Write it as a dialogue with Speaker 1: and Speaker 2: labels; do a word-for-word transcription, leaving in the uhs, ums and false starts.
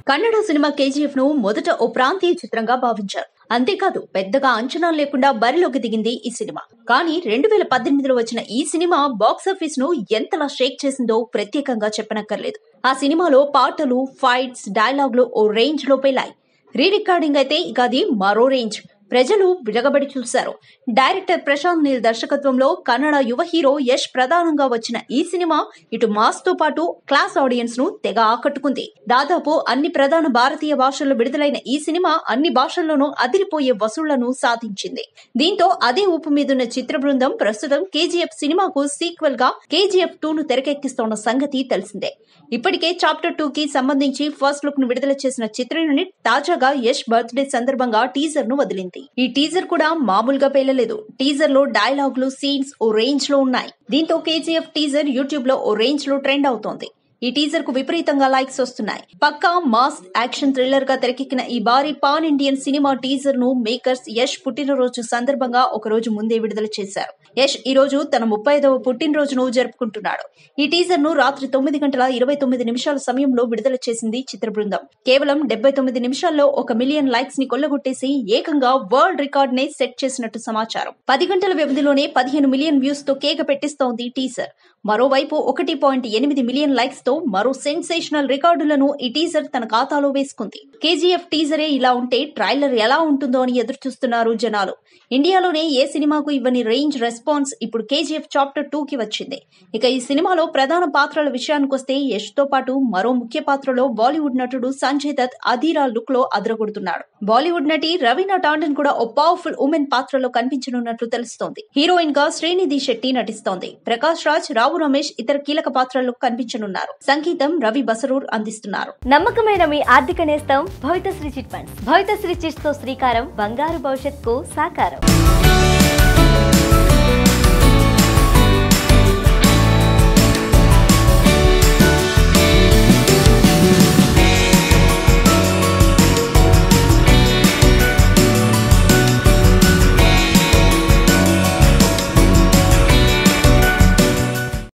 Speaker 1: Kannada cinema KGF ను మొదట ఓ ప్రాంతీయ చిత్రంగా భావించారు. అంతేకాదు పెద్దగా అంచనాలు లేకుండా బరిలోకి దిగింది ఈ సినిమా. కానీ రెండు వేల పద్దెనిమిదిలో వచ్చిన ఈ సినిమా బాక్సాఫీస్ ను ఎంతలా షేక్ చేసిందో ప్రత్యేకంగా చెప్పనక్కర్లేదు. ఆ సినిమాలో పాటలు, ఫైట్స్, డైలాగులు ఓ రేంజ్ లో పెళ్ళాయి. రీ రికార్డింగ్ అయితే ఇక అది మరో రేంజ్. ప్రజలు విడగబడి చూశారు. డైరెక్టర్ ప్రశాంత్ నీల్ దర్శకత్వంలో కన్నడ యువ హీరో యష్ ప్రధానంగా వచ్చిన ఈ సినిమా ఇటు మాస్ తో పాటు క్లాస్ ఆడియన్స్ ను తెగ ఆకట్టుకుంది. దాదాపు అన్ని ప్రధాన భారతీయ భాషల్లో విడుదలైన ఈ సినిమా అన్ని భాషల్లోనూ అదిరిపోయే వసూళ్లను సాధించింది. దీంతో అదే ఊపు మీదున్న చిత్ర బృందం ప్రస్తుతం కేజీఎఫ్ సినిమాకు సీక్వెల్ గా కేజీఎఫ్ టూ ను తెరకెక్కిస్తోన్న సంగతి తెలిసిందే. ఇప్పటికే చాప్టర్ టూ కి సంబంధించి ఫస్ట్ లుక్ ను విడుదల చేసిన చిత్ర యూనిట్ తాజాగా యష్ బర్త్ డే సందర్భంగా టీజర్ ను వదిలింది. ఈ టీజర్ కూడా మామూలుగా పేలలేదు. టీజర్ లో డైలాగులు, సీన్స్ ఓ రేంజ్ లో ఉన్నాయి. దీంతో కేజీఎఫ్ టీజర్ యూట్యూబ్ లో ఓ రేంజ్ లో ట్రెండ్ అవుతోంది. ఈ టీజర్ కు విపరీతంగా లైక్స్ వస్తున్నాయి. పక్కా మాస్ యాక్షన్ థ్రిల్లర్ గా తెరకెక్కిన ఈ భారీ పాన్ ఇండియన్ సినిమా టీజర్ ను మేకర్స్ యష్ పుట్టినరోజు సందర్భంగా ఒక రోజు ముందే విడుదల చేశారు. యష్ ఈ రోజు తన ముప్పై ఐదవ పుట్టినరోజును జరుపుకుంటున్నాడు. ఈ టీజర్ ను రాత్రి తొమ్మిది గంటల ఇరవై తొమ్మిది నిమిషాల సమయంలో విడుదల చేసింది చిత్ర బృందం. కేవలం డెబ్బై తొమ్మిది నిమిషాల్లో ఒక మిలియన్ లైక్స్ ని కొల్లగొట్టేసి ఏకంగా వరల్డ్ రికార్డ్ నే సెట్ చేసినట్టు సమాచారం. పది గంటల వ్యవధిలోనే పదిహేను మిలియన్ వ్యూస్ తో కేక పెట్టిస్తోంది టీజర్. మరోవైపు ఒకటి పాయింట్ ఎనిమిది మిలియన్ లైక్స్ తో మరో సెన్సేషనల్ రికార్డులను ఈ టీజర్ తన ఖాతాలో వేసుకుంది. కేజీఎఫ్ టీజరే ఇలా ఉంటే ట్రైలర్ ఎలా ఉంటుందో అని ఎదురుచూస్తున్నారు జనాలు. ఇండియాలోనే ఏ సినిమాకు ఇవ్వని రేంజ్ రెస్పాన్స్ ఇప్పుడు కేజీఎఫ్ చాప్టర్ టూ కి వచ్చింది. ఇక ఈ సినిమాలో ప్రధాన పాత్రల విషయానికొస్తే యష్ తో పాటు మరో ముఖ్య పాత్రలో బాలీవుడ్ నటుడు సంజయ్ దత్ అధీరా లుక్ లో అదరగొడుతున్నాడు. బాలీవుడ్ నటి రవీనా టాండన్ కూడా ఓ పవర్ఫుల్ ఉమెన్ పాత్రలో కనిపించనున్నట్లు తెలుస్తోంది. హీరోయిన్ గా శ్రీనిధి శెట్టి నటిస్తోంది. ప్రకాష్ రాజ్, రావు రమేష్ ఇతర కీలక పాత్రల్లో కనిపించనున్నారు. సంగీతం రవి బసరూర్ అందిస్తున్నారు.
Speaker 2: నమ్మకమైన మీ ఆర్థిక నేస్తం Bhavithasri chit funds. Bhavithasri chits తో శ్రీకారం బంగారు భవిష్యత్తుకు సాకారం.